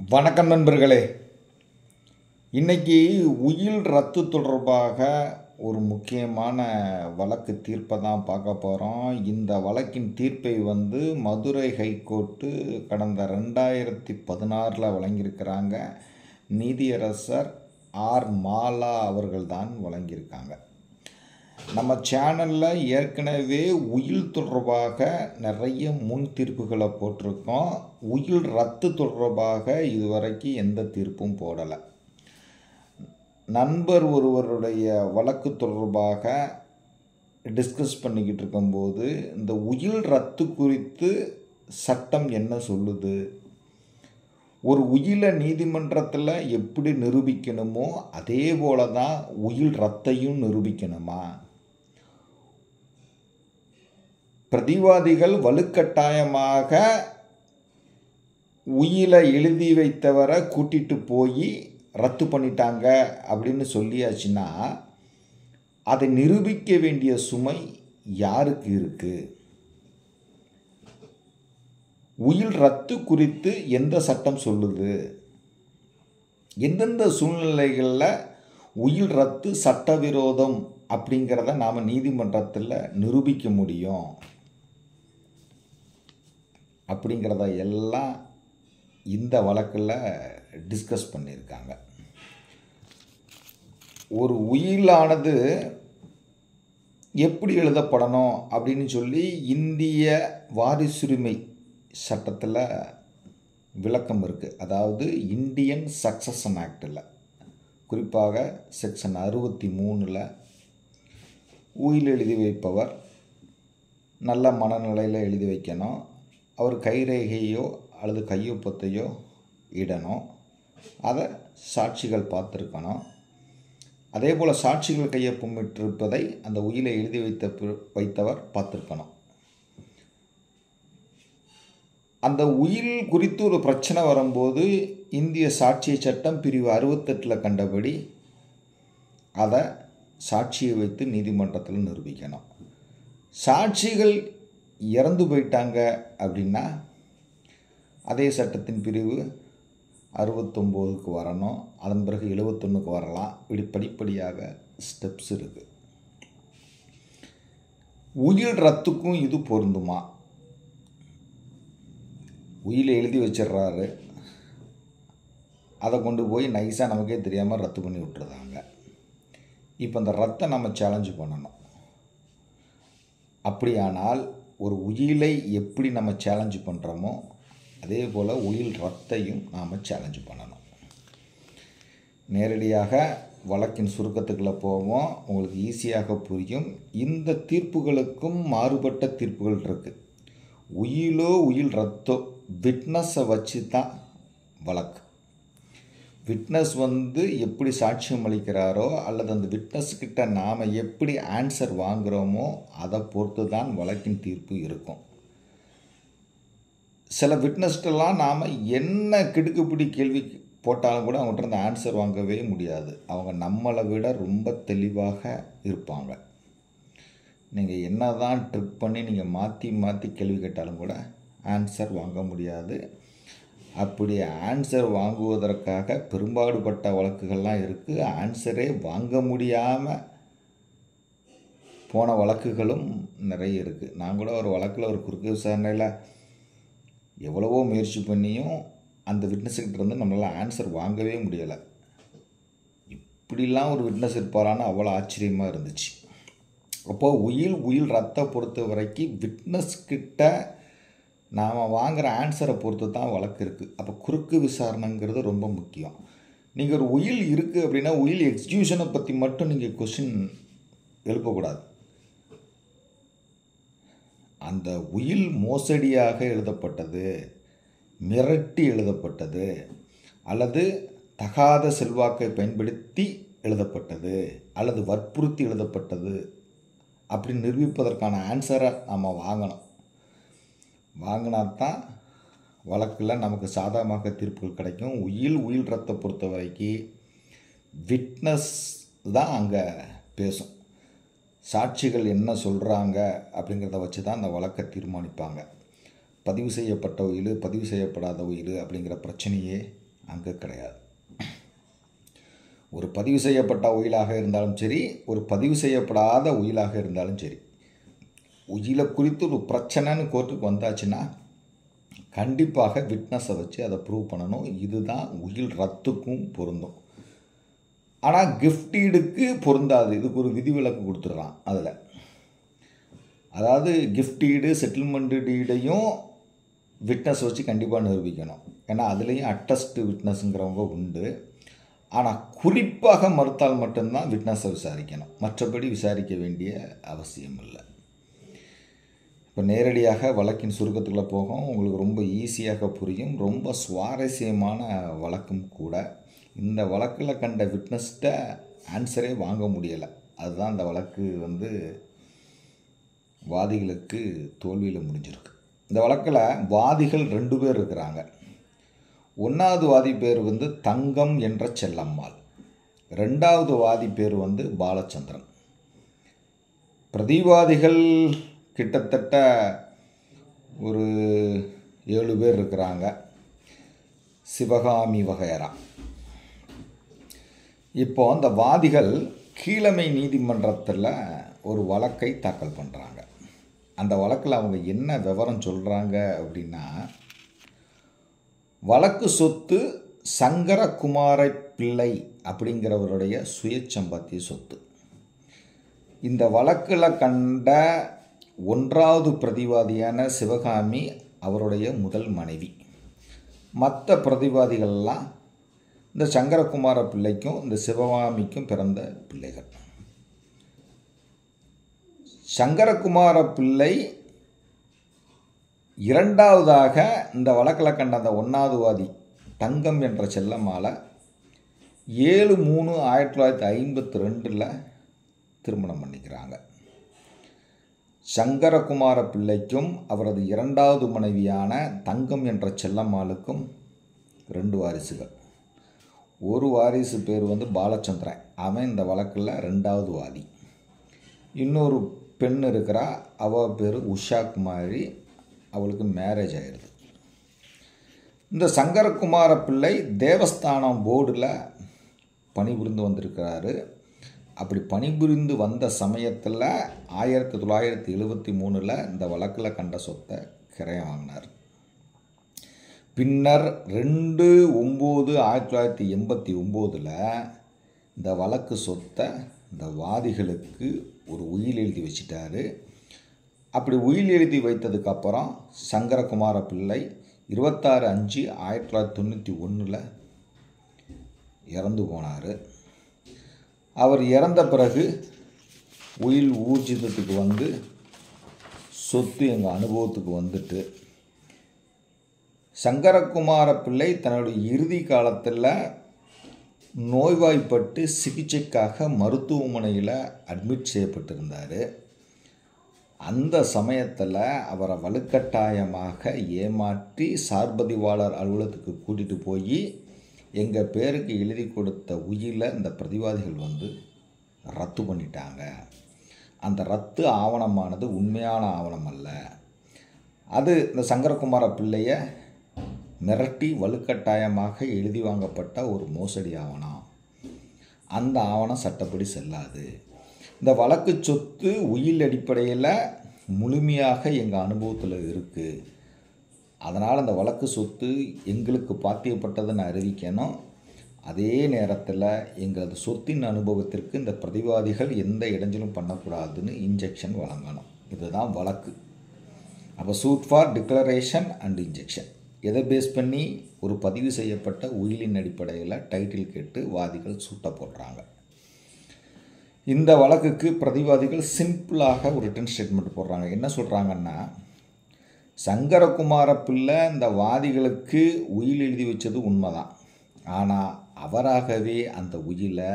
வணக்கம் நண்பர்களே. இன்னைக்கு உயில் ரத்து தொடர்பாக ஒரு முக்கியமான வழக்கு தீர்ப்பை தான் பார்க்க போகிறோம். இந்த வழக்கின் தீர்ப்பை மதுரை ஹைகோர்ட்டு கடந்த 2016 வழங்கியிருக்கிறாங்க. நீதியரசர் ஆர் மாலா அவர்கள் தான் வழங்கியிருக்காங்க. நம்ம சேனலில் ஏற்கனவே உயில் தொடர்பாக நிறைய முன் தீர்ப்புகளை போட்டிருக்கோம். உயில் ரத்து தொடர்பாக இதுவரைக்கும் எந்த தீர்ப்பும் போடலை. நண்பர் ஒருவருடைய வழக்கு தொடர்பாக டிஸ்கஸ் பண்ணிக்கிட்டு இருக்கும்போது இந்த உயில் ரத்து குறித்து சட்டம் என்ன சொல்லுது, ஒரு உயிலை நீதிமன்றத்தில் எப்படி நிரூபிக்கணுமோ அதே போல தான் உயில் ரத்தையும் நிரூபிக்கணுமா, பிரதிவாதிகள் வலுக்கட்டாயமாக உயிலை எழுதி வைத்தவரை கூட்டிகிட்டு போய் ரத்து பண்ணிட்டாங்க அப்படின்னு சொல்லியாச்சுன்னா அதை நிரூபிக்க வேண்டிய சுமை யாருக்கு இருக்குது? உயில் ரத்து குறித்து எந்த சட்டம் சொல்லுது? எந்தெந்த சூழ்நிலைகளில் உயில் ரத்து சட்டவிரோதம் அப்படிங்கிறத நாம் நீதிமன்றத்தில் நிரூபிக்க முடியும் அப்படிங்கிறத எல்லாம் இந்த வழக்கில் டிஸ்கஸ் பண்ணியிருக்காங்க. ஒரு உயிலானது எப்படி எழுதப்படணும் அப்படின்னு சொல்லி இந்திய வாரிசுரிமை சட்டத்தில் விளக்கம் இருக்குது. அதாவது இந்தியன் சக்சஷன் ஆக்டில் குறிப்பாக செக்ஷன் 63 உயில் எழுதி வைப்பவர் நல்ல மனநிலையில் எழுதி வைக்கணும். அவர் கைரேகையோ அல்லது கையொப்பத்தையோ இடணும். அதை சாட்சிகள் பார்த்துருக்கணும். அதே போல் சாட்சிகள் கையொப்பமிட்டிருப்பதை அந்த உயிலை எழுதி வைத்தவர் பார்த்துருக்கணும். அந்த உயில் குறித்து ஒரு பிரச்சனை வரும்போது இந்திய சாட்சிய சட்டம் பிரிவு 68 கண்டபடி அதை சாட்சியை வைத்து நீதிமன்றத்தில் நிரூபிக்கணும். சாட்சிகள் இறந்து போயிட்டாங்க அப்படின்னா அதே சட்டத்தின் பிரிவு 69 வரணும். அதன் பிறகு 71 வரலாம். இப்படி படிப்படியாக ஸ்டெப்ஸ் இருக்குது. உயில் ரத்துக்கும் இது பொருந்துமா? உயிலை எழுதி வச்சிடுறாரு, அதை கொண்டு போய் நைஸாக நமக்கே தெரியாமல் ரத்து பண்ணி விட்டுருந்தாங்க. இப்போ அந்த ரத்தை நம்ம சேலஞ்சு பண்ணணும். அப்படியானால் ஒரு உயிலை எப்படி நம்ம சேலஞ்சு பண்ணுறோமோ அதே போல் உயில் ரத்தையும் நாம் சேலஞ்சு பண்ணணும். நேரடியாக வழக்கின் சுருக்கத்துக்குள்ளே போவோம். உங்களுக்கு ஈஸியாக புரியும். இந்த தீர்ப்புகளுக்கும் மாறுபட்ட தீர்ப்புகள் இருக்குது. உயிலோ உயில் ரத்தோ விட்னஸை வச்சு தான் வழக்கு. விட்னஸ் எப்படி சாட்சியம் அளிக்கிறாரோ அல்லது அந்த விட்னஸ்கிட்ட நாம் எப்படி ஆன்சர் வாங்குகிறோமோ அதை பொறுத்து தான் வழக்கின் தீர்ப்பு இருக்கும். சில விட்னஸ்டெல்லாம் நாம் என்ன கிடுக்குப்பிடி கேள்வி போட்டாலும் கூட அவங்கள்ட்ட அந்த ஆன்சர் வாங்கவே முடியாது. அவங்க நம்மளை விட ரொம்ப தெளிவாக இருப்பாங்க. நீங்கள் என்ன தான் ட்ரிக் பண்ணி நீங்கள் மாற்றி மாற்றி கேள்வி கேட்டாலும் கூட ஆன்சர் வாங்க முடியாது. அப்படி ஆன்சர் வாங்குவதற்காக பெரும்பாடுபட்ட வழக்குகள்லாம் இருக்குது. ஆன்சரே வாங்க முடியாமல் போன வழக்குகளும் நிறைய இருக்குது. நான் கூட ஒரு வழக்கில் ஒரு குறுக்கு விசாரணையில் எவ்வளவோ முயற்சி பண்ணியும் அந்த விட்னஸ்கிட்ட நம்மளால் ஆன்சர் வாங்கவே முடியலை. இப்படிலாம் ஒரு விட்னஸ் இருப்பாரான்னு அவ்வளோ ஆச்சரியமாக இருந்துச்சு. அப்போது உயில் ரத்தை பொறுத்த வரைக்கும் விட்னஸ்கிட்ட நாம் வாங்குகிற ஆன்சரை பொறுத்து தான் வழக்கு இருக்குது. அப்போ குறுக்கு விசாரணைங்கிறது ரொம்ப முக்கியம். நீங்கள் ஒரு உயில் இருக்குது அப்படின்னா உயில் எக்ஸிக்யூஷனை பற்றி மட்டும் நீங்கள் கொஸ்டின் எழுப்பக்கூடாது. அந்த உயில் மோசடியாக எழுதப்பட்டது, மிரட்டி எழுதப்பட்டது அல்லது தகாத செல்வாக்கை பயன்படுத்தி எழுதப்பட்டது அல்லது வற்புறுத்தி எழுதப்பட்டது அப்படின்னு நிரூபிப்பதற்கான ஆன்சரை நம்ம வாங்கணும். வாங்கினாத்தான் வழக்கில் நமக்கு சாதகமாக தீர்ப்புகள் கிடைக்கும். உயில் ரத்தை பொறுத்த வரைக்கும் விட்னஸ் தான் அங்கே பேசும். சாட்சிகள் என்ன சொல்கிறாங்க அப்படிங்கிறத வச்சு தான் அந்த வழக்கை தீர்மானிப்பாங்க. பதிவு செய்யப்பட்ட உயில், பதிவு செய்யப்படாத உயில் அப்படிங்கிற பிரச்சனையே அங்கே கிடையாது. ஒரு பதிவு செய்யப்பட்ட உயிலாக இருந்தாலும் சரி, ஒரு பதிவு செய்யப்படாத உயிலாக இருந்தாலும் சரி, உயிலை குறித்து ஒரு பிரச்சனைன்னு கோர்ட்டுக்கு வந்தாச்சுன்னா கண்டிப்பாக விட்னஸை வச்சு அதை ப்ரூவ் பண்ணணும். இதுதான் உயில் ரத்துக்கும் பொருந்தும். ஆனால் கிஃப்டீடுக்கு பொருந்தாது. இதுக்கு ஒரு விதிவிலக்கு கொடுத்துட்றான் அதில். அதாவது கிஃப்டீடு செட்டில்மெண்ட்டு டீடையும் விட்னஸ் வச்சு கண்டிப்பாக நிரூபிக்கணும். ஏன்னா அதுலேயும் அட்டஸ்ட்டு விட்னஸுங்கிறவங்க உண்டு. ஆனால் குறிப்பாக மறுத்தால் மட்டும்தான் விட்னஸை விசாரிக்கணும். மற்றபடி விசாரிக்க வேண்டிய அவசியம் இல்லை. இப்போ நேரடியாக வழக்கின் சுருக்கத்துக்குள்ளே போகும். உங்களுக்கு ரொம்ப ஈஸியாக புரியும். ரொம்ப சுவாரஸ்யமான வழக்கும் கூட. இந்த வழக்கில் கண்ட விட்னஸ்கிட்ட ஆன்சரே வாங்க முடியலை. அதுதான் அந்த வழக்கு வாதிகளுக்கு தோல்வியில் முடிஞ்சிருக்கு. இந்த வழக்கில் வாதிகள் 2 பேர் இருக்கிறாங்க. 1வது வாதி பேர் தங்கம் என்ற செல்லம்மாள். 2வது வாதி பேர் பாலச்சந்திரன். பிரதிவாதிகள் கிட்டத்தட்ட ஒரு 7 பேர் இருக்கிறாங்க. சிவகாமி வகையரா. இப்போ அந்த வாதிகள் கீழமை நீதிமன்றத்தில் ஒரு வழக்கை தாக்கல் பண்ணுறாங்க. அந்த வழக்கில் அவங்க என்ன விவரம் சொல்கிறாங்க அப்படின்னா, வழக்கு சொத்து சங்கரகுமார பிள்ளை அப்படிங்கிறவருடைய சுயசம்பாத்திய சொத்து. இந்த வழக்கில் கண்ட 1வது பிரதிவாதியான சிவகாமி அவருடைய முதல் மனைவி. மற்ற பிரதிவாதிகள்லாம் இந்த சங்கரகுமார பிள்ளைக்கும் இந்த சிவகாமிக்கும் பிறந்த பிள்ளைகள். சங்கரகுமார பிள்ளை 2வதாக இந்த வழக்கில் கண்ட அந்த 1வது வாதி தங்கம் என்ற செல்லம்மாளை 7/3/1952 திருமணம் பண்ணிக்கிறாங்க. சங்கரகுமார பிள்ளைக்கும் அவரது 2வது மனைவியான தங்கம் என்ற செல்லம்மாளுக்கும் 2 வாரிசுகள். ஒரு வாரிசு பேர் பாலச்சந்திரன். அவன் இந்த வழக்கில் 2வது வாதி. இன்னொரு பெண் இருக்கிறா. அவள் பேர் உஷா குமாரி. அவளுக்கு மேரேஜ் ஆகிடுது. இந்த சங்கரகுமார பிள்ளை தேவஸ்தானம் போர்டில் பணிபுரிந்து வந்திருக்கிறாரு. அப்படி பணிபுரிந்து வந்த சமயத்தில் 1973 இந்த வழக்கில் கண்ட சொத்தை கிரையம் வாங்கினார். பின்னர் 2/9/1989 இந்த வழக்கு சொத்தை இந்த வாதிகளுக்கு ஒரு உயில் எழுதி வச்சிட்டாரு. அப்படி உயில் எழுதி வைத்ததுக்கப்புறம் சங்கரகுமார பிள்ளை 26/5/1991 இறந்து போனார். அவர் இறந்த பிறகு உயில் ஊர்ஜிதத்துக்கு சொத்து எங்கள் அனுபவத்துக்கு வந்துட்டு சங்கரகுமார பிள்ளை தன்னுடைய இறுதி காலத்தில் நோய்வாய்ப்பட்டு சிகிச்சைக்காக மருத்துவமனையில் அட்மிட் செய்யப்பட்டிருந்தார். அந்த சமயத்தில் அவரை வலுக்கட்டாயமாக ஏமாற்றி சார்பதிவாளர் அலுவலகத்துக்கு கூட்டிகிட்டு போய் எங்கள் பேருக்கு எழுதி கொடுத்த உயிலை இந்த பிரதிவாதிகள் ரத்து பண்ணிட்டாங்க. அந்த ரத்து ஆவணமானது உண்மையான ஆவணம் அல்ல. அது இந்த சங்கரகுமார பிள்ளையை மிரட்டி வலுக்கட்டாயமாக எழுதி வாங்கப்பட்ட ஒரு மோசடி ஆவணம். அந்த ஆவணம் சட்டப்படி செல்லாது. இந்த வழக்கு சொத்து உயில் அடிப்படையில் முழுமையாக எங்கள் அனுபவத்தில் இருக்குது. அதனால் அந்த வழக்கு சொத்து எங்களுக்கு பாத்தியப்பட்டதுன்னு அறிவிக்கணும். அதே நேரத்தில் எங்களது சொத்தின் அனுபவத்திற்கு இந்த பிரதிவாதிகள் எந்த இடைஞ்சலும் பண்ணக்கூடாதுன்னு இன்ஜெக்ஷன் வழங்கணும். இதுதான் வழக்கு. அப்போ suit for declaration and injunction எதை பேஸ் பண்ணி ஒரு பதிவு செய்யப்பட்ட உயிலின் அடிப்படையில் டைட்டில் கேட்டு வாதிகள் சூட்ட போடுறாங்க. இந்த வழக்குக்கு பிரதிவாதிகள் சிம்பிளாக ஒரு ரிட்டன் ஸ்டேட்மெண்ட் போடுறாங்க. என்ன சொல்கிறாங்கன்னா, சங்கரகுமார பிள்ளை இந்த வாதிகளுக்கு உயில் எழுதி வச்சது உண்மைதான். ஆனால் அவராகவே அந்த உயிலை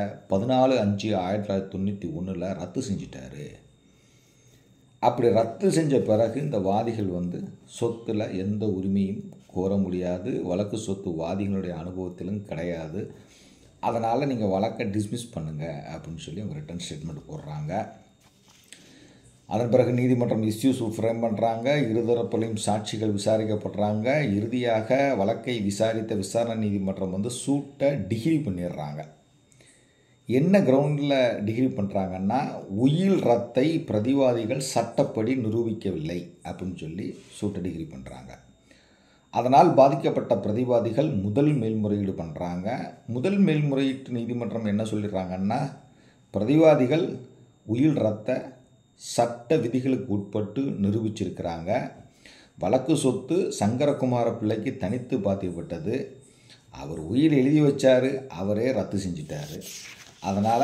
14/5/1991 ரத்து செஞ்சிட்டாரு. அப்படி ரத்து செஞ்ச பிறகு இந்த வாதிகள் சொத்தில் எந்த உரிமையும் கோர முடியாது. வழக்கு சொத்து வாதிகளுடைய அனுபவத்திலும் கிடையாது. அதனால் நீங்கள் வழக்கை டிஸ்மிஸ் பண்ணுங்கள் அப்படின்னு சொல்லி அவங்க ரிட்டன் ஸ்டேட்மெண்ட் போடுறாங்க. அதன் பிறகு நீதிமன்றம் இஸ்யூஸ் ஃப்ரேம் பண்ணுறாங்க, இருதரப்புலையும் சாட்சிகள் விசாரிக்கப்படுறாங்க. இறுதியாக வழக்கை விசாரித்த விசாரணை நீதிமன்றம் சூட்டை டிகிரி பண்ணிடுறாங்க. என்ன கிரவுண்டில் டிகிரி பண்ணுறாங்கன்னா, உயில் ரத்தை பிரதிவாதிகள் சட்டப்படி நிரூபிக்கவில்லை அப்படின்னு சொல்லி சூட்டை டிகிரி பண்ணுறாங்க. அதனால் பாதிக்கப்பட்ட பிரதிவாதிகள் முதல் மேல்முறையீடு பண்ணுறாங்க. முதல் மேல்முறையீட்டு நீதிமன்றம் என்ன சொல்லிடுறாங்கன்னா, பிரதிவாதிகள் உயில் ரத்தை சட்ட விதிகளுக்கு உட்பட்டு நிரூபிச்சிருக்கிறாங்க. வழக்கு சொத்து சங்கரகுமார பிள்ளைக்கு தனித்து பாத்தியப்பட்டது. அவர் உயில் எழுதி வச்சார், அவரே ரத்து செஞ்சிட்டார். அதனால்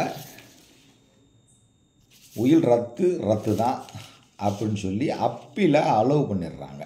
உயில் ரத்து தான் அப்படின்னு சொல்லி அப்பீலை அலோவ் பண்ணிடுறாங்க.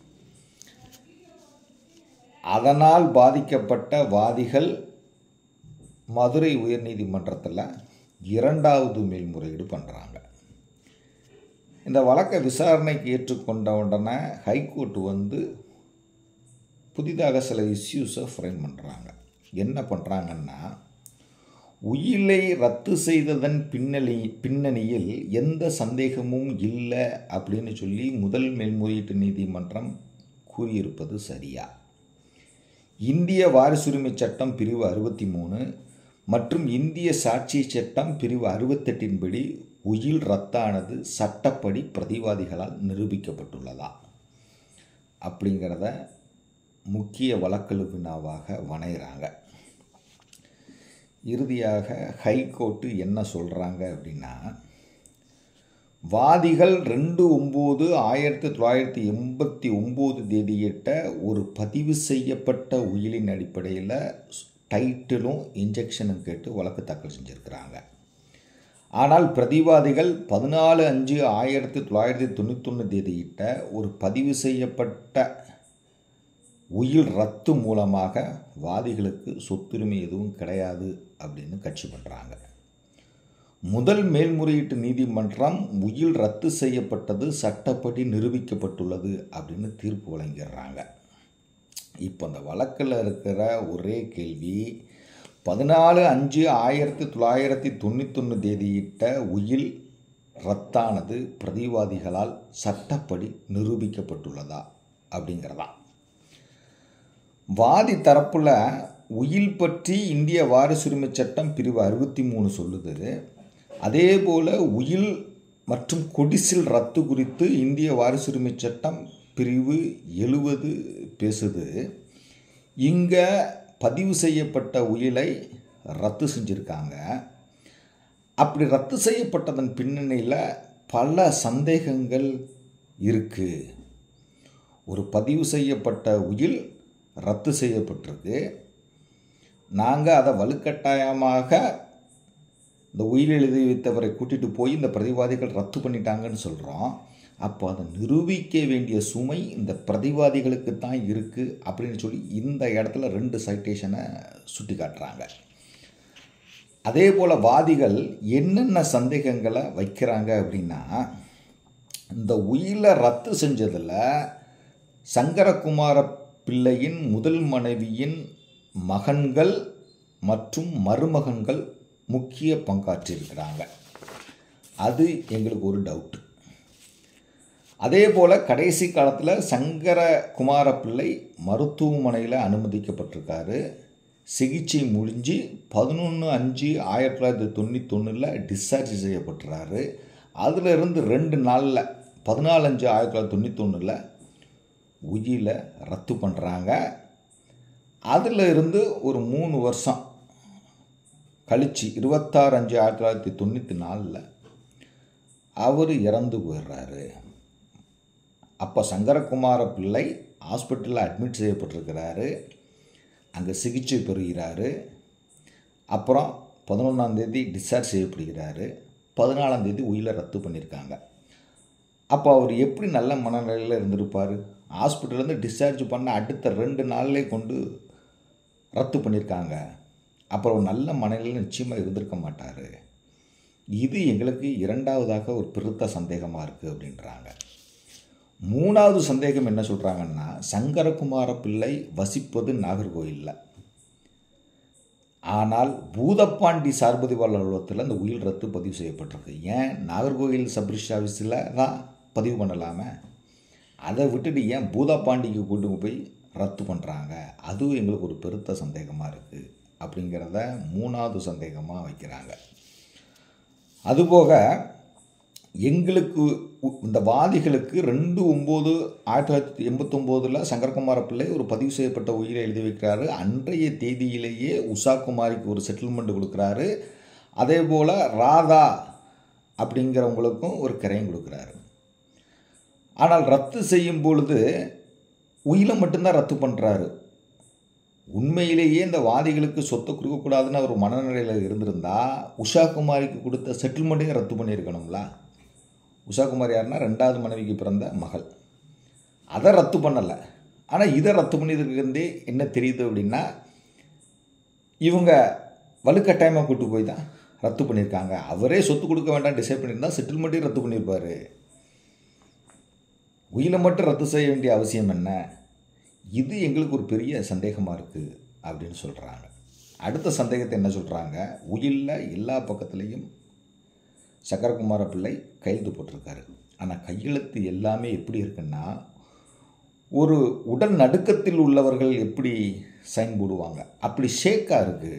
அதனால் பாதிக்கப்பட்ட வாதிகள் மதுரை உயர்நீதிமன்றத்தில் 2வது மேல்முறையீடு பண்ணுறாங்க. இந்த வழக்கை விசாரணைக்கு ஏற்றுக்கொண்ட உடனே ஹைகோர்ட்டு புதிதாக சில இஷ்யூஸை ஃப்ரேம் பண்ணுறாங்க. என்ன பண்ணுறாங்கன்னா, உயிலை ரத்து செய்ததன் பின்னணியில் எந்த சந்தேகமும் இல்லை அப்படின்னு சொல்லி முதல் மேல்முறையீட்டு நீதிமன்றம் கூறியிருப்பது சரியா? இந்திய வாரிசுரிமை சட்டம் பிரிவு 63 மற்றும் இந்திய சாட்சிய சட்டம் பிரிவு 68 படி உயில் ரத்தானது சட்டப்படி பிரதிவாதிகளால் நிரூபிக்கப்பட்டுள்ளதா அப்படிங்கிறத முக்கிய வழக்கு வினாவாக வணைகிறாங்க. இறுதியாக ஹைகோர்ட்டு என்ன சொல்கிறாங்க அப்படின்னா, வாதிகள் 2/9/1989 தேதியிட்ட ஒரு பதிவு செய்யப்பட்ட உயிலின் அடிப்படையில் டைட்டிலும் இன்ஜெக்ஷனும் கேட்டு வழக்கு தாக்கல் செஞ்சுருக்கிறாங்க. ஆனால் பிரதிவாதிகள் 14/5/1991 தேதியிட்ட ஒரு பதிவு செய்யப்பட்ட உயில் ரத்து மூலமாக வாதிகளுக்கு சொத்துரிமை எதுவும் கிடையாது அப்படின்னு கட்சி பண்ணுறாங்க. முதல் மேல்முறையீட்டு நீதிமன்றம் உயில் ரத்து செய்யப்பட்டது சட்டப்படி நிரூபிக்கப்பட்டுள்ளது அப்படின்னு தீர்ப்பு வழங்கிடுறாங்க. இப்போ அந்த வழக்கில் இருக்கிற ஒரே கேள்வி, 14/5/1991 தேதியிட்ட உயில் ரத்தானது பிரதிவாதிகளால் சட்டப்படி நிரூபிக்கப்பட்டுள்ளதா அப்படிங்கிறதா. வாதி தரப்பில் உயில் பற்றி இந்திய வாரிசுரிமை சட்டம் பிரிவு 63 சொல்லுது. அதே போல் உயில் மற்றும் கொடிசில் ரத்து குறித்து இந்திய வாரிசுரிமை சட்டம் பிரிவு 70 பேசுது. இங்கே பதிவு செய்யப்பட்ட உயிலை ரத்து செஞ்சுருக்காங்க. அப்படி ரத்து செய்யப்பட்டதன் பின்னணியில் பல சந்தேகங்கள் இருக்குது. ஒரு பதிவு செய்யப்பட்ட உயில் ரத்து செய்யப்பட்டிருக்கு, நாங்கள் அதை வலுக்கட்டாயமாக இந்த உயில் எழுதி வைத்தவரை கூட்டிகிட்டு போய் இந்த பிரதிவாதிகள் ரத்து பண்ணிட்டாங்கன்னு சொல்கிறோம். அப்போ அதை நிரூபிக்க வேண்டிய சுமை இந்த பிரதிவாதிகளுக்கு தான் இருக்குது அப்படின்னு சொல்லி இந்த இடத்துல 2 சைட்டேஷனை சுட்டி காட்டுறாங்க. அதே போல் வாதிகள் என்னென்ன சந்தேகங்களை வைக்கிறாங்க அப்படின்னா, இந்த உயிலை ரத்து செஞ்சதில் சங்கரகுமார பிள்ளையின் முதல் மனைவியின் மகன்கள் மற்றும் மருமகன்கள் முக்கிய பங்காற்றியிருக்கிறாங்க. அது எங்களுக்கு ஒரு டவுட்டு. அதே போல் கடைசி காலத்தில் சங்கரகுமார பிள்ளை மருத்துவமனையில் அனுமதிக்கப்பட்டிருக்காரு. சிகிச்சை முடிஞ்சு 11/5/1991 டிஸ்சார்ஜ் செய்யப்பட்டுறாரு. அதிலிருந்து 2 நாளில் 14/5/1991 உயிலை ரத்து பண்ணுறாங்க. அதில் இருந்து ஒரு 3 வருஷம் கழித்து 26/5/1994 அவர் இறந்து போயிடுறாரு. அப்போ சங்கரகுமார பிள்ளை ஹாஸ்பிட்டலில் அட்மிட் செய்யப்பட்டிருக்கிறாரு, அங்கே சிகிச்சை பெறுகிறாரு. அப்புறம் 11ஆம் தேதி டிஸ்சார்ஜ் செய்யப்படுகிறாரு. 14ஆம் தேதி உயிலை ரத்து பண்ணியிருக்காங்க. அப்போ அவர் எப்படி நல்ல மனநிலையில் இருந்திருப்பார்? ஹாஸ்பிட்டல்லேருந்து டிஸ்சார்ஜ் பண்ண அடுத்த 2 நாள்லேயே கொண்டு ரத்து பண்ணியிருக்காங்க. அப்புறம் நல்ல மனநிலையில் நிச்சயமாக இருந்திருக்க மாட்டார். இது எங்களுக்கு 2வதாக ஒரு பெருத்த சந்தேகமாக இருக்குது அப்படின்றாங்க. 3வது சந்தேகம் என்ன சொல்கிறாங்கன்னா, சங்கரகுமார பிள்ளை வசிப்பது நாகர்கோயிலில். ஆனால் பூதப்பாண்டி சார்பதிவாளர் அலுவலகத்தில் அந்த உயில் ரத்து பதிவு செய்யப்பட்டிருக்கு. ஏன் நாகர்கோவில் சப் ரிஜிஸ்டர் ஆஃபீஸில் தான் பதிவு பண்ணலாமே, அதை விட்டுட்டு ஏன் பூதப்பாண்டிக்கு கூட்டு போய் ரத்து பண்ணுறாங்க? அதுவும் எங்களுக்கு ஒரு பெருத்த சந்தேகமாக இருக்குது அப்படிங்கிறத 3வது சந்தேகமாக வைக்கிறாங்க. அதுபோக எங்களுக்கு இந்த வாதிகளுக்கு 2/9/1989 சங்கரகுமார பிள்ளை ஒரு பதிவு செய்யப்பட்ட உயிரை எழுதி வைக்கிறாரு. அன்றைய தேதியிலேயே உஷா குமாரிக்கு ஒரு செட்டில்மெண்ட் கொடுக்குறாரு. அதே போல் ராதா அப்படிங்கிறவங்களுக்கும் ஒரு கிரையம் கொடுக்குறாரு. ஆனால் ரத்து செய்யும் பொழுது உயிரை மட்டும்தான் ரத்து பண்ணுறாரு. உண்மையிலேயே இந்த வாதிகளுக்கு சொத்தை கொடுக்கக்கூடாதுன்னு அவர் மனநிலையில் இருந்திருந்தால் உஷா குமாரிக்கு கொடுத்த செட்டில்மெண்ட்டையும் ரத்து பண்ணியிருக்கணும்ல. உஷா குமார் யாருன்னா 2வது மனைவிக்கு பிறந்த மகள். அதை ரத்து பண்ணலை. ஆனால் இதை ரத்து பண்ணியிருக்கிறதே என்ன தெரியுது அப்படின்னா, இவங்க வலுக்கட்டாயமாக கூட்டு போய் தான் ரத்து பண்ணியிருக்காங்க. அவரே சொத்து கொடுக்க வேண்டாம் டிசைட் பண்ணியிருந்தால் செட்டில்மெண்ட்டையும் ரத்து பண்ணியிருப்பார். உயிரை மட்டும் ரத்து செய்ய வேண்டிய அவசியம் என்ன? இது எங்களுக்கு ஒரு பெரிய சந்தேகமாக இருக்குது அப்படின்னு சொல்கிறாங்க. அடுத்த சந்தேகத்தை என்ன சொல்கிறாங்க, உயிலில் எல்லா பக்கத்துலேயும் சங்கரகுமார பிள்ளை கையெழுத்து போட்டிருக்காரு. ஆனால் கையெழுத்து எல்லாமே எப்படி இருக்குன்னா, ஒரு உடல் நடுக்கத்தில் உள்ளவர்கள் எப்படி சைன் போடுவாங்க அப்படி ஷேக்காக இருக்குது.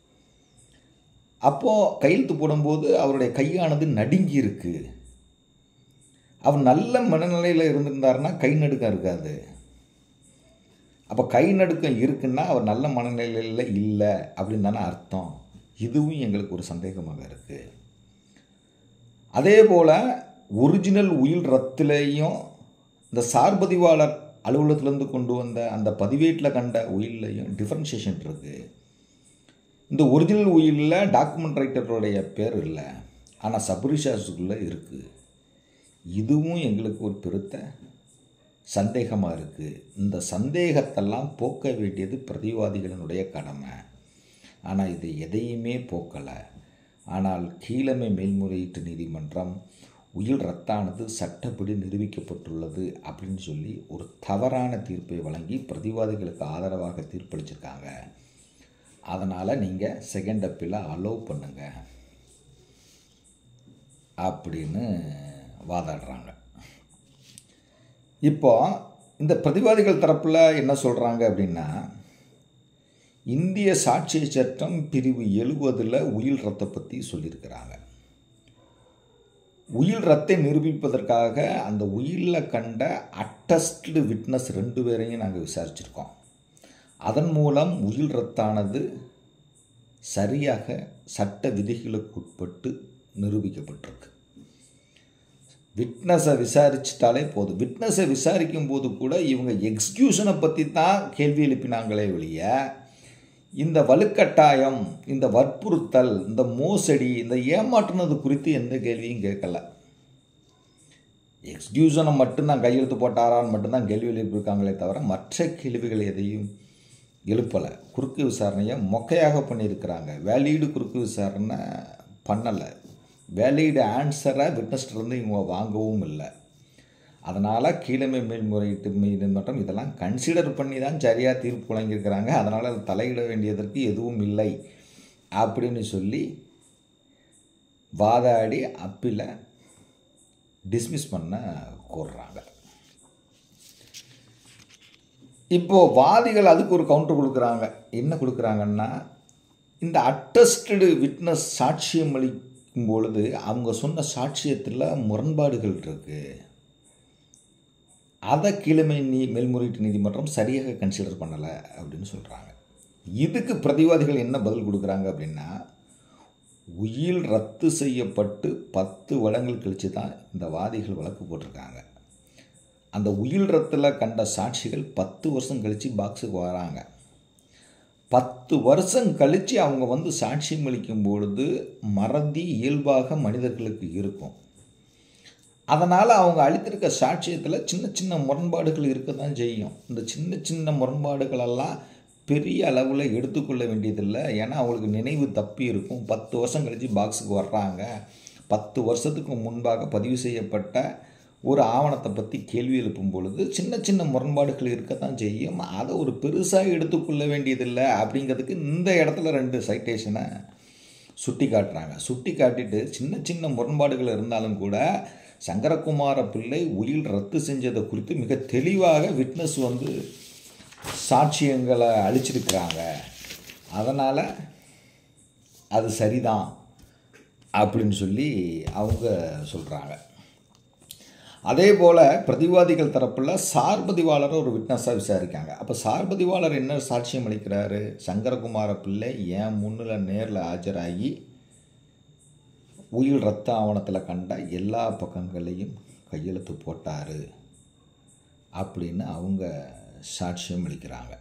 அப்போது கையெழுத்து போடும்போது அவருடைய கையானது நடுங்கி இருக்குது. அவர் நல்ல மனநிலையில் இருந்திருந்தாருன்னா கை நடுக்கம் இருக்காது. அப்போ கை நடுக்கம் இருக்குன்னா அவர் நல்ல மனநிலையில் இல்லை அப்படின்னு தானே அர்த்தம். இதுவும் எங்களுக்கு ஒரு சந்தேகமாக இருக்குது. அதே போல் ஒரிஜினல் உயில் ரத்துலேயும் இந்த சார்பதிவாளர் அலுவலகத்திலேருந்து கொண்டு வந்த அந்த பதிவேட்டில் கண்ட உயிலையும் டிஃப்ரென்ஷியேஷன் இருக்குது. இந்த ஒரிஜினல் உயிலில் டாக்குமெண்ட் ரைட்டருடைய பேர் இல்லை, ஆனால் சப்ரிஜிஸ்டருக்குள்ளே இருக்குது. இதுவும் எங்களுக்கு ஒரு பெருத்த சந்தேகமாக இருக்குது. இந்த சந்தேகத்தெல்லாம் போக்க வேண்டியது பிரதிவாதிகளினுடைய கடமை. ஆனால் இது எதையுமே போக்கலை. ஆனால் கீழமை மேல்முறையீட்டு நீதிமன்றம் உயில் ரத்தானது சட்டப்படி நிரூபிக்கப்பட்டுள்ளது அப்படின்னு சொல்லி ஒரு தவறான தீர்ப்பை வழங்கி பிரதிவாதிகளுக்கு ஆதரவாக தீர்ப்பளிச்சிருக்காங்க. அதனால் நீங்கள் செகண்ட் அப்பீலை அலோவ் பண்ணுங்க அப்படின்னு வாதாடுறாங்க. இப்போ இந்த பிரதிவாதிகள் தரப்பில் என்ன சொல்கிறாங்க அப்படின்னா, இந்திய சாட்சிய சட்டம் பிரிவு 70 உயில் ரத்தை பற்றி சொல்லியிருக்கிறாங்க. உயில் ரத்தை நிரூபிப்பதற்காக அந்த உயிலில் கண்ட அட்டஸ்டு விட்னஸ் 2 பேரையும் நாங்கள் விசாரிச்சிருக்கோம். அதன் மூலம் உயில் ரத்தானது சரியாக சட்ட விதிகளுக்கு உட்பட்டு நிரூபிக்கப்பட்டிருக்கு. விட்னஸை விசாரிச்சிட்டாலே போதும். விட்னஸை விசாரிக்கும் போது கூட இவங்க எக்ஸ்கியூஷனை பற்றி தான் கேள்வி எழுப்பினாங்களே வெளிய, இந்த வலுக்கட்டாயம், இந்த வற்புறுத்தல், இந்த மோசடி, இந்த ஏமாற்றுனது குறித்து எந்த கேள்வியும் கேட்கல. எக்ஸ்கியூஷனை மட்டும்தான் கையெழுத்து போட்டாரான்னு மட்டும்தான் கேள்வி எழுப்பியிருக்காங்களே தவிர மற்ற கேள்விகள் எதையும் எழுப்பலை. குறுக்கு விசாரணையை மொக்கையாக பண்ணியிருக்கிறாங்க. வேலிடு குறுக்கு விசாரணை பண்ணலை. வேலிடு ஆன்சரை விட்னஸ்டிருந்து இவங்க வாங்கவும் இல்லை. அதனால் கீழமை மேல்முறையீட்டு நீதிமன்றம் இதெல்லாம் கன்சிடர் பண்ணி தான் சரியாக தீர்ப்பு வழங்கியிருக்கிறாங்க. அதனால் அது தலையிட வேண்டியதற்கு எதுவும் இல்லை அப்படின்னு சொல்லி வாதாடி அப்பீலை டிஸ்மிஸ் பண்ண கோர்றாங்க. இப்போது வாதிகள் அதுக்கு ஒரு கவுண்டர் கொடுக்குறாங்க. என்ன கொடுக்குறாங்கன்னா, இந்த அட்டஸ்டடு விட்னஸ் சாட்சியம் அளிக்கும் பொழுது அவங்க சொன்ன சாட்சியத்தில் முரண்பாடுகள் இருக்குது. அதை கீழமை மேல்முறையீட்டு நீதிமன்றம் சரியாக கன்சிடர் பண்ணலை அப்படின்னு சொல்கிறாங்க. இதுக்கு பிரதிவாதிகள் என்ன பதில் கொடுக்குறாங்க அப்படின்னா, உயில் ரத்து செய்யப்பட்டு 10 வருடங்கள் கழித்து தான் இந்த வாதிகள் வழக்கு போட்டிருக்காங்க. அந்த உயில் ரத்தில் கண்ட சாட்சிகள் 10 வருஷம் கழித்து பாக்ஸுக்கு வராங்க. 10 வருஷம் கழித்து அவங்க வந்து சாட்சியம் அளிக்கும் பொழுது மறதி இயல்பாக மனிதர்களுக்கு இருக்கும். அதனால் அவங்க அளித்திருக்க சாட்சியத்தில் சின்ன சின்ன முரண்பாடுகள் இருக்க தான் செய்யும். இந்த சின்ன சின்ன முரண்பாடுகளெல்லாம் பெரிய அளவில் எடுத்துக்கொள்ள வேண்டியதில்லை. ஏன்னா அவங்களுக்கு நினைவு தப்பி இருக்கும். 10 வருஷம் கழித்து பாக்ஸுக்கு வர்றாங்க. 10 வருஷத்துக்கு முன்பாக பதிவு செய்யப்பட்ட ஒரு ஆவணத்தை பற்றி கேள்வி எழுப்பும் பொழுது சின்ன சின்ன முரண்பாடுகள் இருக்கத்தான் செய்யும். அதை ஒரு பெருசாக எடுத்துக்கொள்ள வேண்டியதில்லை அப்படிங்கிறதுக்கு இந்த இடத்துல 2 சைட்டேஷனை சுட்டி காட்டுறாங்க. சுட்டி காட்டிட்டு சின்ன சின்ன முரண்பாடுகள் இருந்தாலும் கூட சங்கரகுமார பிள்ளை உயில் ரத்து செஞ்சதை குறித்து மிக தெளிவாக விட்னஸ் சாட்சியங்களை அளிச்சிருக்கிறாங்க. அதனால் அது சரிதான் அப்படின்னு சொல்லி அவங்க சொல்கிறாங்க. அதே போல் பிரதிவாதிகள் தரப்பில் சார்பதிவாளரை ஒரு விட்னஸாக விசாரிக்காங்க. அப்போ சார்பதிவாளர் என்ன சாட்சியம் அளிக்கிறாரு? சங்கரகுமார பிள்ளை ஏன் முன்னில் நேரில் ஆஜராகி உயில் ரத்த ஆவணத்தில் கண்ட எல்லா பக்கங்களையும் கையெழுத்து போட்டார் அப்படின்னு அவங்க சாட்சியம் அளிக்கிறாங்க.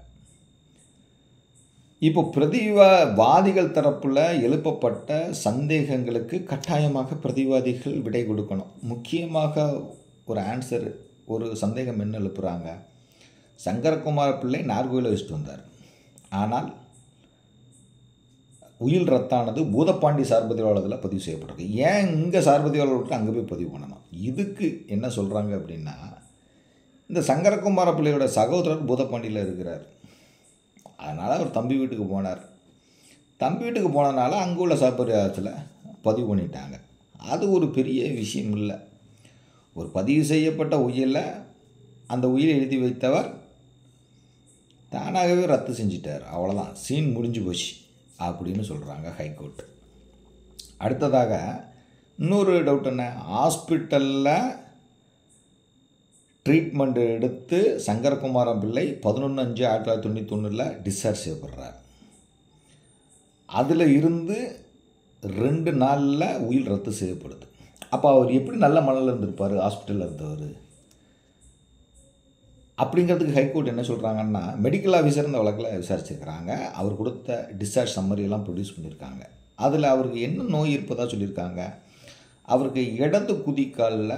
இப்போ பிரதிவாதிகள் தரப்பில் எழுப்பப்பட்ட சந்தேகங்களுக்கு கட்டாயமாக பிரதிவாதிகள் விடை கொடுக்கணும். முக்கியமாக ஒரு ஆன்சர், ஒரு சந்தேகம் என்ன எழுப்புகிறாங்க? சங்கரகுமார பிள்ளை நார்கோயிலை வச்சுட்டு வந்தார், ஆனால் உயில் ரத்தானது பூதப்பாண்டி சார்பதிவாளத்தில் பதிவு செய்யப்பட்டிருக்கு. ஏன் இங்கே சார்பதிவாளர் விட்டு அங்கே போய் பதிவு பண்ணணும்? இதுக்கு என்ன சொல்கிறாங்க அப்படின்னா, இந்த சங்கரகுமார பிள்ளையோட சகோதரர் பூதப்பாண்டியில் இருக்கிறார். அதனால் அவர் தம்பி வீட்டுக்கு போனார். தம்பி வீட்டுக்கு போனதுனால அங்கே உள்ள சார்பதிவாளத்தில் பதிவு பண்ணிட்டாங்க. அது ஒரு பெரிய விஷயம் இல்லை. ஒரு பதிவு செய்யப்பட்ட உயிலை அந்த உயிரை எழுதி வைத்தவர் தானாகவே ரத்து செஞ்சிட்டார், அவ்வளோதான், சீன் முடிஞ்சு போச்சு அப்படின்னு சொல்கிறாங்க ஹைகோர்ட். அடுத்ததாக இன்னொரு டவுட் என்ன? ஹாஸ்பிட்டலில் ட்ரீட்மெண்ட் எடுத்து சங்கரகுமார பிள்ளை 11/5/1991 டிஸ்சார்ஜ் செய்யப்படுறார். அதில் இருந்து 2 நாளில் உயில் ரத்து செய்யப்படுது. அப்போ அவர் எப்படி நல்ல மனநிலையில் இருந்திருப்பார் ஹாஸ்பிட்டலில் இருந்தவர்? அப்படிங்கிறதுக்கு ஹைகோர்ட் என்ன சொல்கிறாங்கன்னா, மெடிக்கல் ஆஃபீஸர் இந்த வழக்கில் விசாரிச்சிருக்கிறாங்க. அவர் கொடுத்த டிஸ்சார்ஜ் சம்மரியெல்லாம் ப்ரொடியூஸ் பண்ணியிருக்காங்க. அதில் அவருக்கு என்ன நோய் இருப்பதாக சொல்லியிருக்காங்க. அவருக்கு இடது குதிக்காலில்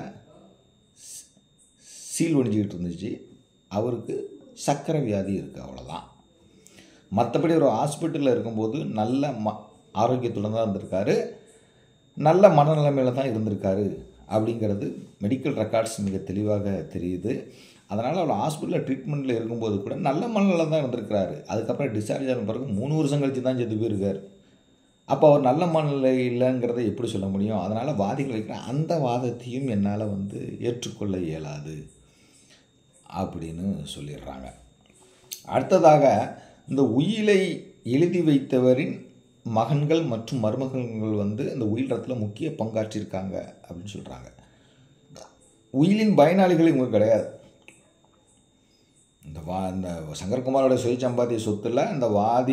சீல் வடிஞ்சிக்கிட்டு இருந்துச்சு. அவருக்கு சர்க்கரை வியாதி இருக்குது, அவ்வளோதான். மற்றபடி ஒரு ஹாஸ்பிட்டலில் இருக்கும்போது நல்ல ஆரோக்கியத்துடன் தான் இருந்திருக்காரு, நல்ல மனநிலைமையில் தான் இருந்திருக்காரு அப்படிங்கிறது மெடிக்கல் ரெக்கார்ட்ஸ் மிக தெளிவாக தெரியுது. அதனால் அவர் ஹாஸ்பிட்டலில் ட்ரீட்மெண்ட்டில் இருக்கும்போது கூட நல்ல மனநிலை தான் இருந்திருக்கிறாரு. அதுக்கப்புறம் டிஸ்சார்ஜ் ஆன பிறகு 3 வருஷம் கழித்து தான் செத்து போயிருக்கார். அப்போ அவர் நல்ல மனநிலை இல்லைங்கிறத எப்படி சொல்ல முடியும்? அதனால் வாதிகள் வைக்கிற அந்த வாதத்தையும் என்னால் ஏற்றுக்கொள்ள இயலாது அப்படின்னு சொல்லிடுறாங்க. அடுத்ததாக இந்த உயிலை எழுதி வைத்தவரின் மகன்கள் மற்றும் மருமகன்கள் இந்த உயில் ரத்தில் முக்கிய பங்காற்றியிருக்காங்க அப்படின்னு சொல்கிறாங்க. உயிலின் பயனாளிகள் இவங்க கிடையாது. இந்த சங்கரகுமாரோட சுய சம்பாத்திய சொத்தில் இந்த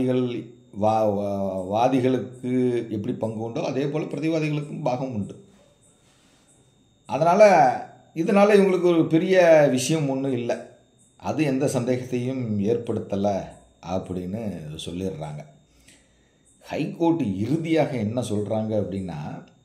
வாதிகளுக்கு எப்படி பங்கு உண்டோ அதே போல் பிரதிவாதிகளுக்கும் பாகம் உண்டு. அதனால் இதனால் இவங்களுக்கு ஒரு பெரிய விஷயம் ஒன்றும் இல்லை, அது எந்த சந்தேகத்தையும் ஏற்படுத்தலை அப்படின்னு சொல்லிடுறாங்க. ஹைகோர்ட் இறுதியாக என்ன சொல்கிறாங்க அப்படின்னா,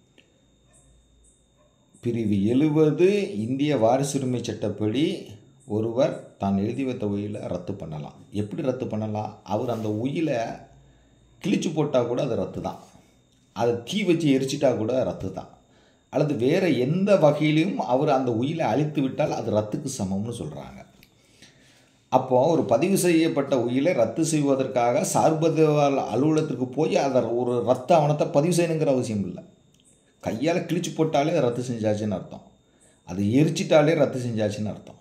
பிரிவு 70 இந்திய வாரிசுரிமை சட்டப்படி ஒருவர் தான் எழுதி வைத்த உயிலை ரத்து பண்ணலாம். எப்படி ரத்து பண்ணலாம்? அவர் அந்த உயிலை கிழிச்சு போட்டால் கூட அது ரத்து தான், அதை தீ வச்சு எரிச்சிட்டா கூட ரத்து தான், அல்லது வேறு எந்த வகையிலும் அவர் அந்த உயிலை அழித்து விட்டால் அது ரத்துக்கு சமம்னு சொல்கிறாங்க. அப்போது ஒரு பதிவு செய்யப்பட்ட உயிலை ரத்து செய்வதற்காக சார்பதிவாளர் அலுவலகத்திற்கு போய் அதை ஒரு ரத்த ஆவணத்தை பதிவு செய்யணுங்கிற அவசியம் இல்லை. கையால் கிழிச்சு போட்டாலே அதை ரத்து செஞ்சாச்சுன்னு அர்த்தம், அது எரிச்சிட்டாலே ரத்து செஞ்சாச்சுன்னு அர்த்தம்.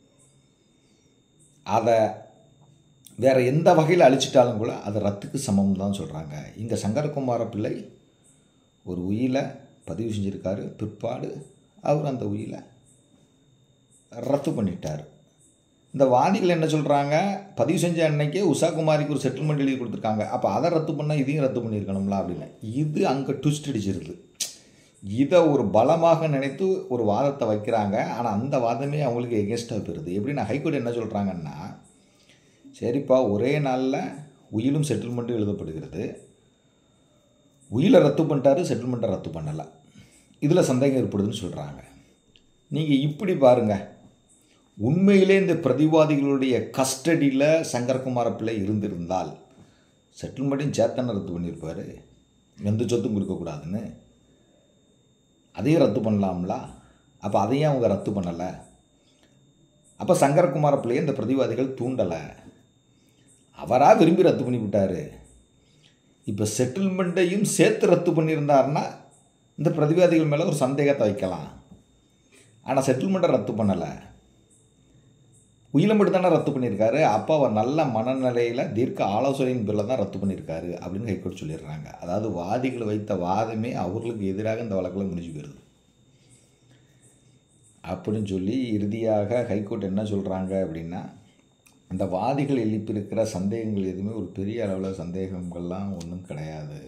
அதை வேறு எந்த வகையில் அழிச்சிட்டாலும் கூட அது ரத்துக்கு சமம் தான் சொல்கிறாங்க. இங்கே சங்கரகுமார பிள்ளை ஒரு உயிலை பதிவு செஞ்சுருக்காரு, பிற்பாடு அவர் அந்த உயிலை ரத்து பண்ணிட்டார். இந்த வாதிகள் என்ன சொல்கிறாங்க? பதிவு செஞ்ச அன்னைக்கே உஷாகுமாரிக்கு ஒரு செட்டில்மெண்ட் எழுதி கொடுத்துருக்காங்க, அப்போ அதை ரத்து பண்ணால் இதையும் ரத்து பண்ணியிருக்கணும்ல அப்படின்னு. இது அங்கே ட்விஸ்ட் அடிச்சிருது. இதை ஒரு பலமாக நினைத்து ஒரு வாதத்தை வைக்கிறாங்க. ஆனால் அந்த வாதமே அவங்களுக்கு எகென்ஸ்டாக போயிருது. எப்படின்னா ஹைகோர்ட் என்ன சொல்கிறாங்கன்னா, சரிப்பா, ஒரே நாளில் உயிலும் செட்டில்மெண்ட்டும் எழுதப்படுகிறது, உயிலை ரத்து பண்ணிட்டாரு, செட்டில்மெண்ட்டை ரத்து பண்ணலை, இதில் சந்தேகம் ஏற்படுதுன்னு சொல்கிறாங்க. நீங்கள் இப்படி பாருங்கள், உண்மையிலே இந்த பிரதிவாதிகளுடைய கஸ்டடியில் சங்கரகுமார பிள்ளை இருந்திருந்தால் செட்டில்மெண்ட்டையும் சேர்த்தான ரத்து பண்ணியிருப்பார், எந்த சொத்தும் கொடுக்கக்கூடாதுன்னு, அதையும் ரத்து பண்ணலாம்ல. அப்போ அதையும் அவங்க ரத்து பண்ணலை. அப்போ சங்கரகுமார பிள்ளையை இந்த பிரதிவாதிகள் தூண்டலை, அவராக விரும்பி ரத்து பண்ணிவிட்டார். இப்போ செட்டில்மெண்ட்டையும் சேர்த்து ரத்து பண்ணியிருந்தாருன்னா இந்த பிரதிவாதிகள் மேலே ஒரு சந்தேகத்தை வைக்கலாம். ஆனால் செட்டில்மெண்ட்டை ரத்து பண்ணலை, உயிலை மட்டும் தானே ரத்து பண்ணியிருக்காரு. அப்போ அவர் நல்ல மனநிலையில் தீர்க்க ஆலோசனையின் பேரில் தான் ரத்து பண்ணியிருக்காரு அப்படின்னு ஹைகோர்ட் சொல்லிடுறாங்க. அதாவது வாதிகள் வைத்த வாதமே அவர்களுக்கு எதிராக இந்த வழக்கில் முடிஞ்சு போயிடுது அப்படின்னு சொல்லி இறுதியாக ஹைகோர்ட் என்ன சொல்கிறாங்க அப்படின்னா, அந்த வாதிகள் எழுப்பியிருக்கிற சந்தேகங்கள் எதுவுமே ஒரு பெரிய அளவில் சந்தேகங்கள்லாம் ஒன்றும் கிடையாது.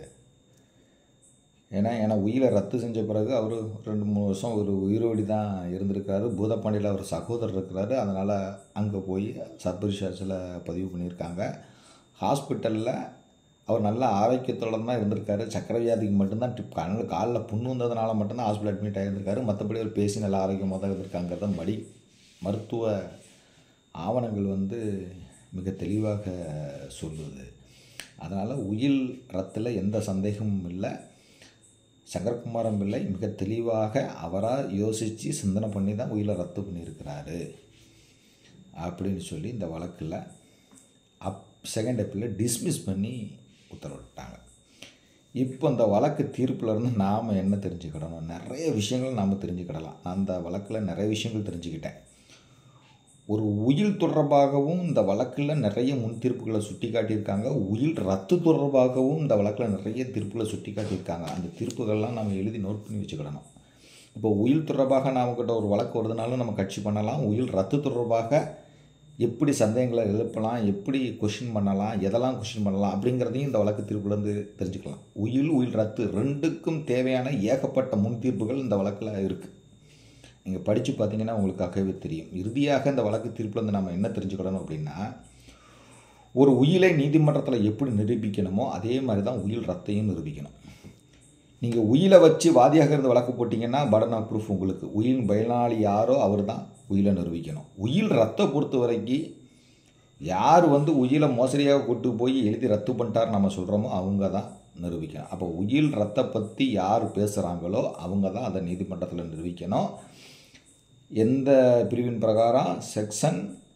ஏன்னா உயிரை ரத்து செஞ்ச பிறகு அவர் 2-3 வருஷம் ஒரு உயிரோடி தான் இருந்திருக்காரு. பூதப்பாண்டியில் அவர் சகோதரர் இருக்கிறாரு. அதனால் அங்கே போய் சப்ரிசார்ஜில் பதிவு பண்ணியிருக்காங்க. ஹாஸ்பிட்டலில் அவர் நல்ல ஆரோக்கியத்தோடு தான் இருந்திருக்காரு. சக்கரை வியாதிக்கு மட்டும்தான் காலில் புண்ணு வந்ததுனால மட்டும்தான் ஹாஸ்பிட்டல் அட்மிட் ஆகியிருந்திருக்காரு. மற்றபடி அவர் பேசி நல்லா ஆரோக்கியமாக தான் இருந்திருக்காங்கிறத மருத்துவ ஆவணங்கள் மிக தெளிவாக சொல்லுது. அதனால் உயில் ரத்தில் எந்த சந்தேகமும் இல்லை. சங்கரகுமாரம் பிள்ளை மிக தெளிவாக அவராக யோசித்து சிந்தனை பண்ணி தான் உயிரை ரத்து பண்ணியிருக்கிறாரு அப்படின்னு சொல்லி இந்த வழக்கில் செகண்ட் அப்பீலில் டிஸ்மிஸ் பண்ணி உத்தரவிட்டாங்க. இப்போ இந்த வழக்கு தீர்ப்புலேருந்து நாம் என்ன தெரிஞ்சுக்கிடணும்? நிறைய விஷயங்கள் நாம் தெரிஞ்சுக்கிடலாம். நான் அந்த வழக்கில் நிறைய விஷயங்கள் தெரிஞ்சுக்கிட்டேன். ஒரு உயில் தொடர்பாகவும் இந்த வழக்கில் நிறைய முன் தீர்ப்புகளை சுட்டி காட்டியிருக்காங்க. உயில் ரத்து தொடர்பாகவும் இந்த வழக்கில் நிறைய தீர்ப்புகளை சுட்டி காட்டியிருக்காங்க. அந்த தீர்ப்புகள்லாம் நம்ம எழுதி நோட் பண்ணி வச்சுக்கிடணும். இப்போ உயில் தொடர்பாக நம்மக்கிட்ட ஒரு வழக்கு வருதுனாலும் நம்ம கட்சி பண்ணலாம். உயில் ரத்து தொடர்பாக எப்படி சந்தேகங்களை எழுப்பலாம், எப்படி கொஷின் பண்ணலாம், எதெல்லாம் கொஷின் பண்ணலாம் அப்படிங்கிறதையும் இந்த வழக்கு தீர்ப்புலேருந்து தெரிஞ்சுக்கலாம். உயில் ரத்து ரெண்டுக்கும் தேவையான ஏகப்பட்ட முன் தீர்ப்புகள் இந்த வழக்கில் இருக்குது. நீங்கள் படித்து பார்த்தீங்கன்னா உங்களுக்காகவே தெரியும். இறுதியாக இந்த வழக்கு தீர்ப்புலேருந்து நம்ம என்ன தெரிஞ்சுக்கிடணும் அப்படின்னா, ஒரு உயிலை நீதிமன்றத்தில் எப்படி நிரூபிக்கணுமோ அதே மாதிரி தான் உயில் ரத்தையும் நிரூபிக்கணும். நீங்கள் உயிலை வச்சு வாதியாக இருந்து வழக்கு போட்டிங்கன்னா பர்டன் ஆஃப் ப்ரூஃப் உங்களுக்கு. உயிலின் பயனாளி யாரோ அவர் தான் உயிலை நிரூபிக்கணும். உயில் ரத்தை பொறுத்த வரைக்கும் யார் உயிலை மோசடியாக கொண்டு போய் எழுதி ரத்து பண்ணிட்டார் நம்ம சொல்கிறோமோ அவங்க தான் நிரூபிக்கணும். அப்போ உயில் ரத்தை பற்றி யார் பேசுகிறாங்களோ அவங்க தான் அதை நீதிமன்றத்தில் நிரூபிக்கணும். எந்த பிரிவின் பிரகாரம்? செக்ஷன்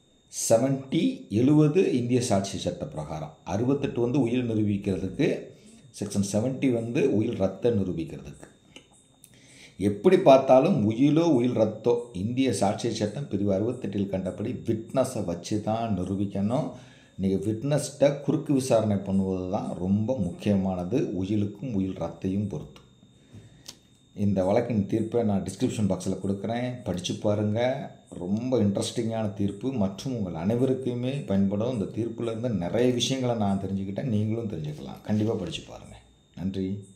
70 இந்திய சாட்சி சட்ட பிரகாரம். 68 உயில் நிரூபிக்கிறதுக்கு, செக்ஷன் 70 உயில் ரத்தை நிரூபிக்கிறதுக்கு. எப்படி பார்த்தாலும் உயிலோ உயில் ரத்தோ இந்திய சாட்சி சட்டம் பிரிவு 68 கண்டபடி விட்னஸை வச்சு தான் நிரூபிக்கணும். நீங்கள் விட்னஸ்கிட்ட குறுக்கு விசாரணை பண்ணுவது தான் ரொம்ப முக்கியமானது, உயிலுக்கும் உயில் ரத்தையும் பொறுத்து. இந்த வழக்கின் தீர்ப்பை நான் டிஸ்கிரிப்ஷன் பாக்ஸில் கொடுக்குறேன், படித்து பாருங்கள். ரொம்ப இன்ட்ரெஸ்டிங்கான தீர்ப்பு மற்றும் உங்கள் அனைவருக்குமே பயன்படும். இந்த தீர்ப்புலேருந்து நிறைய விஷயங்களை நான் தெரிஞ்சுக்கிட்டேன், நீங்களும் தெரிஞ்சுக்கலாம். கண்டிப்பாக படித்து பாருங்கள். நன்றி.